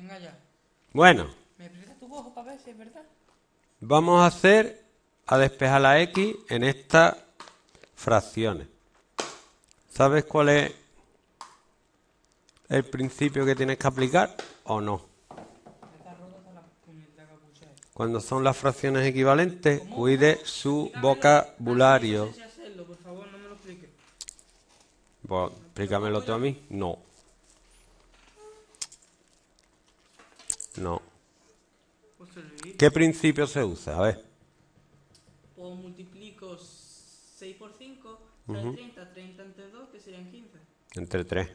Venga ya. Bueno, ¿Me prestas tu ojo para ver si es verdad? vamos a despejar la X en estas fracciones. ¿Sabes cuál es el principio que tienes que aplicar o no? Está rota hasta la puñetera capucha. Cuando son las fracciones equivalentes, cuide su vocabulario. No sé si hacerlo, por favor, no me lo expliques. Pues, explícamelo tú a mí. No. No. Pues servir. ¿Qué principio se usa? A ver. Pues multiplico 6 por 5, sale 30. 30 entre 2, que serían 15. Entre 3.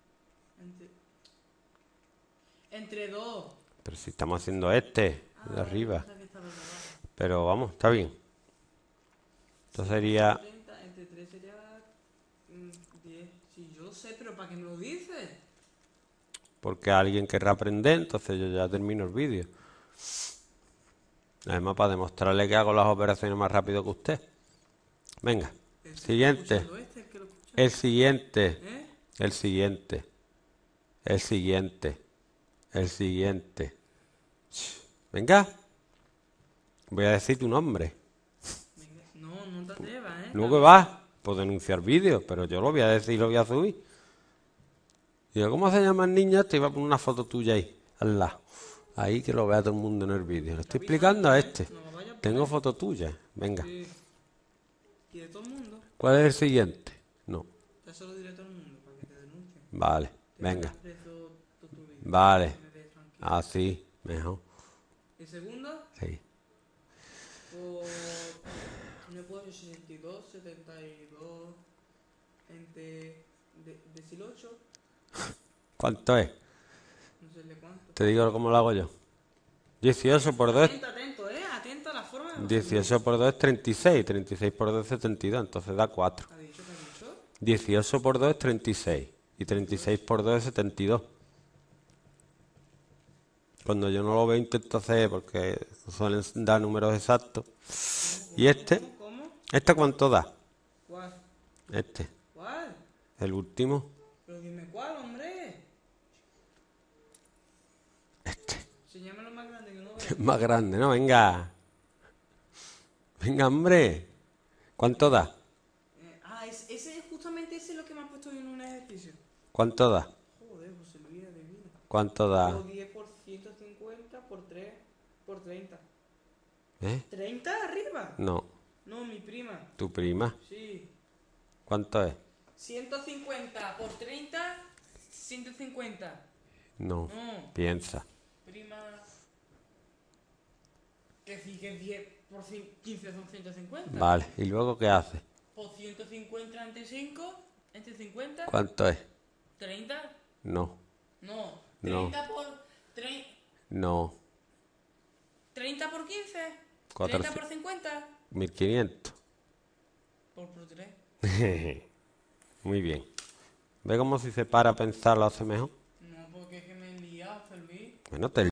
Entre 2. Pero si estamos haciendo este, de arriba. Pensaba que estaba de abajo. Pero vamos, está bien. Esto sería... 30, entre 3 sería 10. Sí, yo lo sé, pero ¿para qué me lo dices? Porque alguien querrá aprender, entonces yo ya termino el vídeo. Además, para demostrarle que hago las operaciones más rápido que usted. Venga. Siguiente. El siguiente. ¿Eh? El siguiente. El siguiente. El siguiente. Venga. Voy a decir tu nombre. Venga. No, no te atrevas, ¿eh? Luego vas. Puedo denunciar vídeos, pero yo lo voy a decir y lo voy a subir. Digo, ¿cómo se llama el niño? Te iba a poner una foto tuya ahí, al lado. Ahí que lo vea todo el mundo en el vídeo. Le estoy explicando a este. Tengo foto tuya. Venga. Sí. ¿Y de todo el mundo? ¿Cuál es el siguiente? No. Ya se lo diré a todo el mundo para que te denuncien. Vale. Venga. Te dejo preso toda tu vida. Vale. Que me dejes tranquilo. Así. Mejor. ¿El segundo? Sí. Pues... Me puedo 62, 72... Entre... 18... ¿Cuánto es? No sé de cuánto. Te digo cómo lo hago yo. 18 por 2 Atento, atento, atento a la forma de... 18 por 2 es 36. 36 por 2 es 72. Entonces da 4. ¿Qué ha dicho? ¿Qué ha dicho? 18 por 2 es 36. Y 36 por 2 es 72. Cuando yo no lo veo intento hacer porque suelen dar números exactos. ¿Y este? ¿Cómo? ¿Este cuánto da? ¿Cuál? Este. ¿Cuál? El último. Pero dime cuál, hombre. Enséñamelo más grande que no veo. Es más grande, ¿no? Venga. Venga, hombre. ¿Cuánto da? Ese, justamente ese es lo que me ha puesto yo en un ejercicio. ¿Cuánto da? Joder, José Luis, adivina. ¿Cuánto da? Pero 10 por 150 por 3 por 30. ¿Eh? ¿30 arriba? No. No, mi prima. ¿Tu prima? Sí. ¿Cuánto es? 150 por 30, 150. No. No. Piensa. Prima... Que sí, que 10 por 15 son 150. Vale. ¿Y luego qué hace? Por 150 entre 5, entre 50. ¿Cuánto es? 30. No. No. No. 30 por... 30 No. por 15. 400. 30 por 50. 1500. Por 3. Muy bien. ¿Ve cómo si se para a pensar lo hace mejor? No, porque es que me he liado, Fermín. Bueno, te